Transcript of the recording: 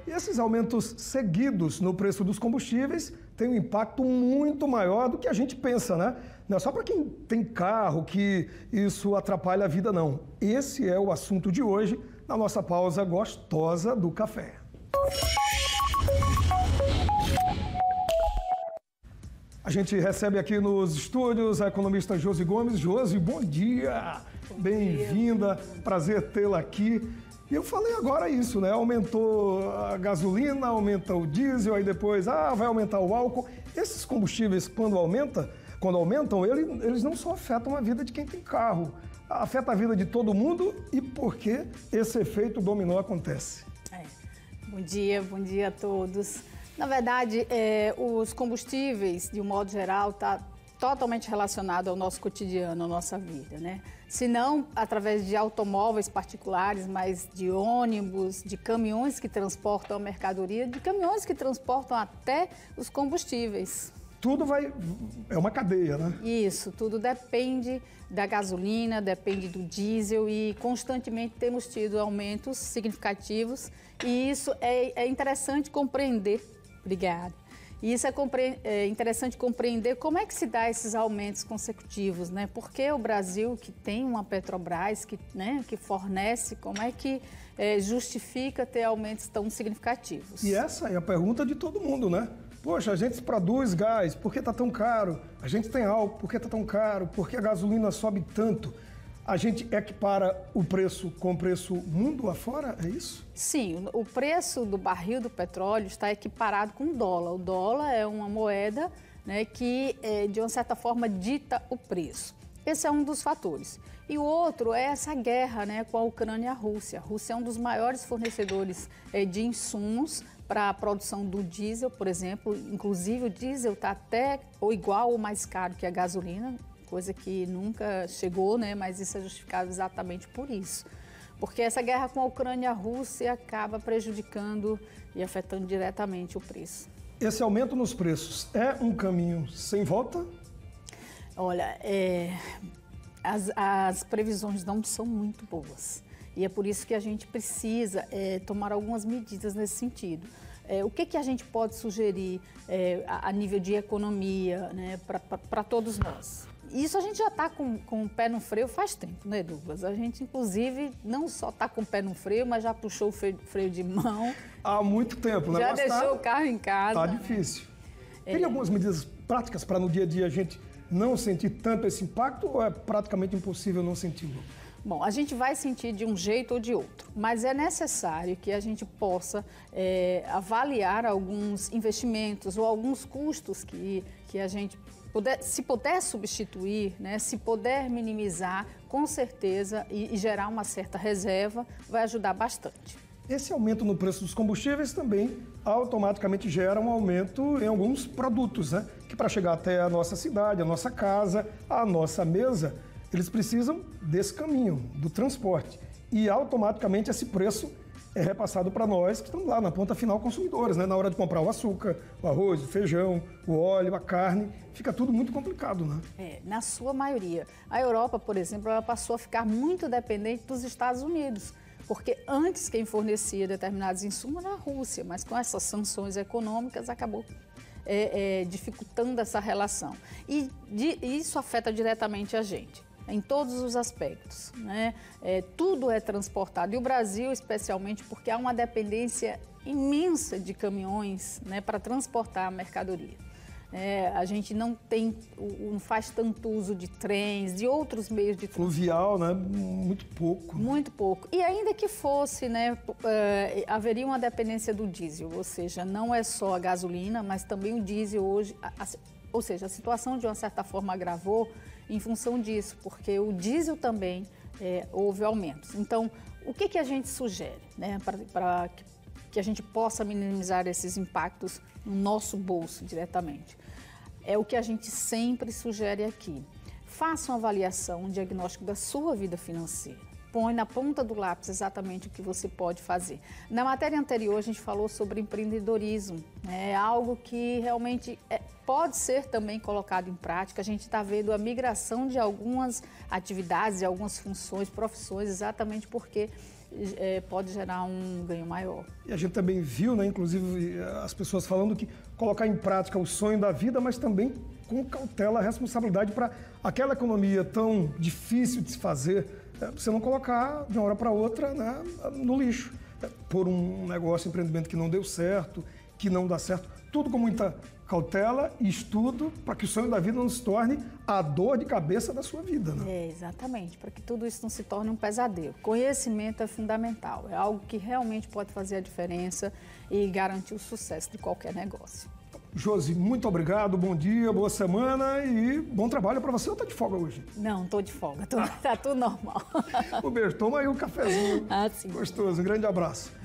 E esses aumentos seguidos no preço dos combustíveis têm um impacto muito maior do que a gente pensa, né? Não é só para quem tem carro que isso atrapalha a vida, não. Esse é o assunto de hoje, na nossa pausa gostosa do café. A gente recebe aqui nos estúdios a economista Josi Gomes. Josi, bom dia! Bem-vinda, prazer tê-la aqui. E eu falei agora isso, né? Aumentou a gasolina, aumenta o diesel, aí depois, vai aumentar o álcool. Esses combustíveis, quando aumentam, eles não só afetam a vida de quem tem carro, afeta a vida de todo mundo. E por que esse efeito dominó acontece? Bom dia a todos. Na verdade, os combustíveis, de um modo geral, está totalmente relacionado ao nosso cotidiano, à nossa vida, né? Se não através de automóveis particulares, mas de ônibus, de caminhões que transportam a mercadoria, de caminhões que transportam até os combustíveis. Tudo é uma cadeia, né? Isso, tudo depende da gasolina, depende do diesel e constantemente temos tido aumentos significativos e isso é interessante compreender. Obrigada. E isso é interessante compreender como é que se dá esses aumentos consecutivos, né? Porque o Brasil, que tem uma Petrobras, que fornece, como é que justifica ter aumentos tão significativos? E essa é a pergunta de todo mundo, né? Poxa, a gente produz gás, por que está tão caro? A gente tem álcool, por que está tão caro? Por que a gasolina sobe tanto? A gente equipara o preço com o preço mundo afora, é isso? Sim, o preço do barril do petróleo está equiparado com o dólar. O dólar é uma moeda, né, que, de uma certa forma, dita o preço. Esse é um dos fatores. E o outro é essa guerra, né, com a Ucrânia e a Rússia. A Rússia é um dos maiores fornecedores de insumos para a produção do diesel, por exemplo. Inclusive, o diesel está até ou igual ou mais caro que a gasolina, coisa que nunca chegou, né? Mas isso é justificado exatamente por isso. Porque essa guerra com a Ucrânia e a Rússia acaba prejudicando e afetando diretamente o preço. Esse aumento nos preços é um caminho sem volta? Olha, as previsões não são muito boas. E é por isso que a gente precisa tomar algumas medidas nesse sentido. O que a gente pode sugerir a nível de economia, né, para todos nós? Isso a gente já está com o pé no freio faz tempo, né, Douglas? A gente, inclusive, não só está com o pé no freio, mas já puxou o freio de mão. Há muito tempo, né? Já deixou o carro em casa. Está difícil. Teria algumas medidas práticas para no dia a dia a gente não sentir tanto esse impacto ou é praticamente impossível não senti-lo? Bom, a gente vai sentir de um jeito ou de outro, mas é necessário que a gente possa avaliar alguns investimentos ou alguns custos que a gente se puder substituir, né, se puder minimizar, com certeza, e gerar uma certa reserva, vai ajudar bastante. Esse aumento no preço dos combustíveis também automaticamente gera um aumento em alguns produtos, né? Que para chegar até a nossa cidade, a nossa casa, a nossa mesa, eles precisam desse caminho, do transporte. E automaticamente esse preço é repassado para nós que estamos lá na ponta final consumidores, né? Na hora de comprar o açúcar, o arroz, o feijão, o óleo, a carne, fica tudo muito complicado, né? Na sua maioria. A Europa, por exemplo, ela passou a ficar muito dependente dos Estados Unidos, porque antes quem fornecia determinados insumos era a Rússia, mas com essas sanções econômicas acabou dificultando essa relação. E isso afeta diretamente a gente, em todos os aspectos, né? Tudo é transportado, e o Brasil especialmente, porque há uma dependência imensa de caminhões, né, para transportar a mercadoria. A gente não faz tanto uso de trens, de outros meios de transporte. Fluvial, né? Muito pouco. Muito pouco. E ainda que fosse, né, haveria uma dependência do diesel, ou seja, não é só a gasolina, mas também o diesel hoje, ou seja, a situação de uma certa forma agravou em função disso, porque o diesel também houve aumentos. Então, o que a gente sugere, né, para que a gente possa minimizar esses impactos no nosso bolso diretamente? É o que a gente sempre sugere aqui. Faça uma avaliação, um diagnóstico da sua vida financeira. Põe na ponta do lápis exatamente o que você pode fazer. Na matéria anterior, a gente falou sobre empreendedorismo. É algo que realmente pode ser também colocado em prática. A gente está vendo a migração de algumas atividades, de algumas funções, profissões, exatamente porque pode gerar um ganho maior. E a gente também viu, né, inclusive, as pessoas falando que colocar em prática o sonho da vida, mas também com cautela a responsabilidade para aquela economia tão difícil de se fazer, você não colocar de uma hora para outra, né, no lixo. Por um negócio, empreendimento que não deu certo, que não dá certo, tudo com muita cautela e estudo para que o sonho da vida não se torne a dor de cabeça da sua vida. Né? Exatamente, para que tudo isso não se torne um pesadelo. Conhecimento é fundamental, é algo que realmente pode fazer a diferença e garantir o sucesso de qualquer negócio. Josi, muito obrigado, bom dia, boa semana e bom trabalho para você. Ou tá de folga hoje? Não, estou de folga, tá tudo normal. Um beijo, toma aí um cafezinho Sim. gostoso, um grande abraço.